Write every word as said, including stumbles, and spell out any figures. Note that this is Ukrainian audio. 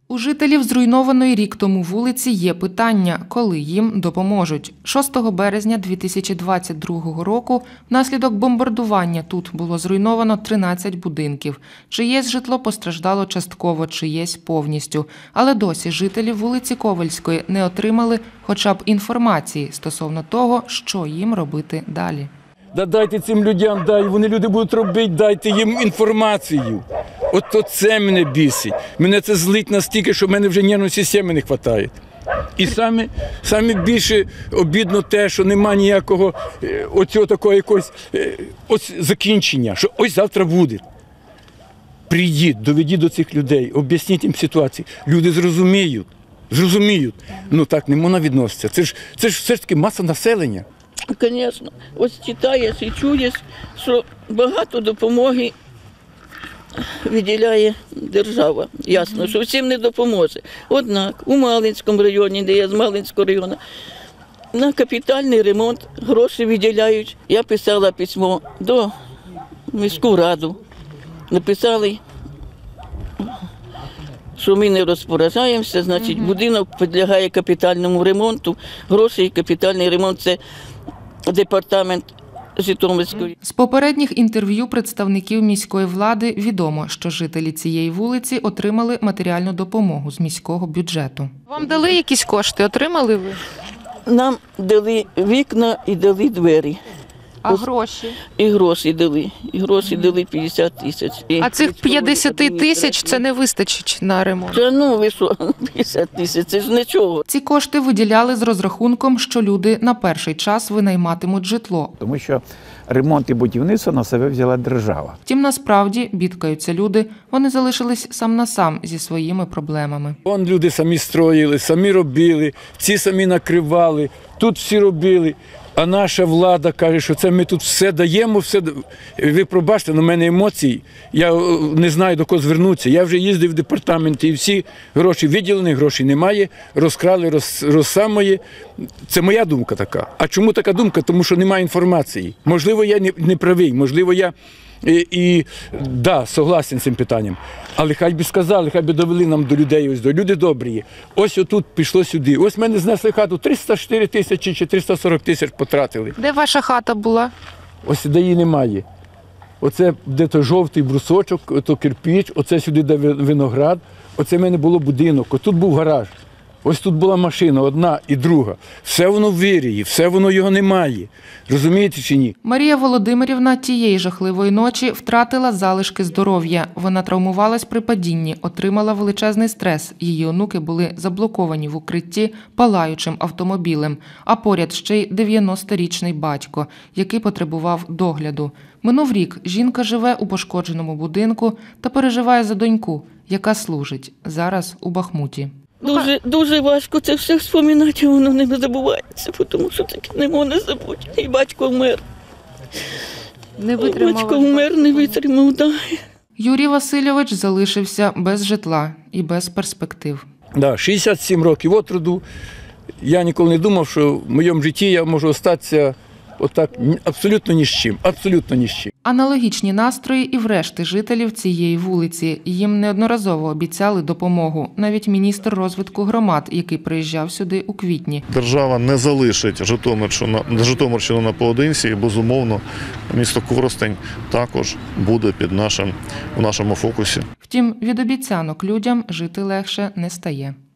У жителів зруйнованої рік тому вулиці є питання, коли їм допоможуть. шостого березня дві тисячі двадцять другого року внаслідок бомбардування тут було зруйновано тринадцять будинків. Чиєсь житло постраждало частково, чиєсь повністю. Але досі жителі вулиці Ковальської не отримали хоча б інформації стосовно того, що їм робити далі. Да дайте цим людям, дай, вони люди будуть робити, дайте їм інформацію. От це мене бісить. Мене це злить настільки, що в мене вже нервної системи не вистачає. І саме, саме більше обідно те, що нема ніякого оцього такого якогось ось закінчення, що ось завтра буде. Прийдіть, доведіть до цих людей, об'ясніть їм ситуацію. Люди зрозуміють, зрозуміють. Ну так не можна відноситися. Це ж, це ж все ж таки маса населення. Звісно, ось читаєш і чуєш, що багато допомоги виділяє держава. Ясно, що всім не допоможе. Однак у Малинському районі, де я з Малинського району, на капітальний ремонт гроші виділяють. Я писала письмо до міську раду. Написали, що ми не розпоражаємося, значить будинок підлягає капітальному ремонту. Гроші і капітальний ремонт – це департамент Житомирської. З попередніх інтерв'ю представників міської влади відомо, що жителі цієї вулиці отримали матеріальну допомогу з міського бюджету. Вам дали якісь кошти? Отримали ви? Нам дали вікна і дали двері. А гроші? І гроші дали. І гроші дали п'ятдесят тисяч. А цих п'ятдесят тисяч це не вистачить на ремонт? Та ну ви що, п'ятдесят тисяч, це ж нічого. Ці кошти виділяли з розрахунком, що люди на перший час винайматимуть житло. Тому що ремонт і будівництво на себе взяла держава. Втім, насправді, бідкаються люди, вони залишились сам на сам зі своїми проблемами. Вон люди самі строїли, самі робили, ці самі накривали, тут всі робили. А наша влада каже, що це ми тут все даємо, все. Ви пробачте, на мене емоції, я не знаю, до кого звернутися. Я вже їздив в департаменті і всі гроші виділені, грошей немає, розкрали, роз, розсамої. Це моя думка така. А чому така думка? Тому що немає інформації. Можливо, я не, не правий, можливо, я і, і да, согласен з цим питанням. Але хай би сказали, хай би довели нам до людей, ось до люди добрі. Ось отут пішло сюди. Ось мене знесли хату, триста чотири тисячі чи триста сорок тисяч потратили. Де ваша хата була? Ось де її немає. Оце де то жовтий брусочок, то кирпіч, оце сюди де виноград. Оце в мене було будинок, отут був гараж. Ось тут була машина, одна і друга. Все воно в вирії, все воно його немає. Розумієте чи ні? Марія Володимирівна тієї жахливої ночі втратила залишки здоров'я. Вона травмувалась при падінні, отримала величезний стрес. Її онуки були заблоковані в укритті палаючим автомобілем. А поряд ще й дев'яносторічний батько, який потребував догляду. Минув рік, жінка живе у пошкодженому будинку та переживає за доньку, яка служить зараз у Бахмуті. Дуже, дуже важко це все вспоминати, воно не забувається, тому що таке не можна забути. І батько вмер. Не витримав. Батько вмер, не витримав, так. Юрій Васильович залишився без житла і без перспектив. Да, шістдесят сім років від роду. Я ніколи не думав, що в моєму житті я можу остатися отак абсолютно ні з чим, абсолютно ні з чим. Аналогічні настрої і в решти жителів цієї вулиці. Їм неодноразово обіцяли допомогу. Навіть міністр розвитку громад, який приїжджав сюди у квітні. Держава не залишить Житомирщину, Житомирщину на поодинці і, безумовно, місто Коростень також буде під нашим, у нашому фокусі. Втім, від обіцянок людям жити легше не стає.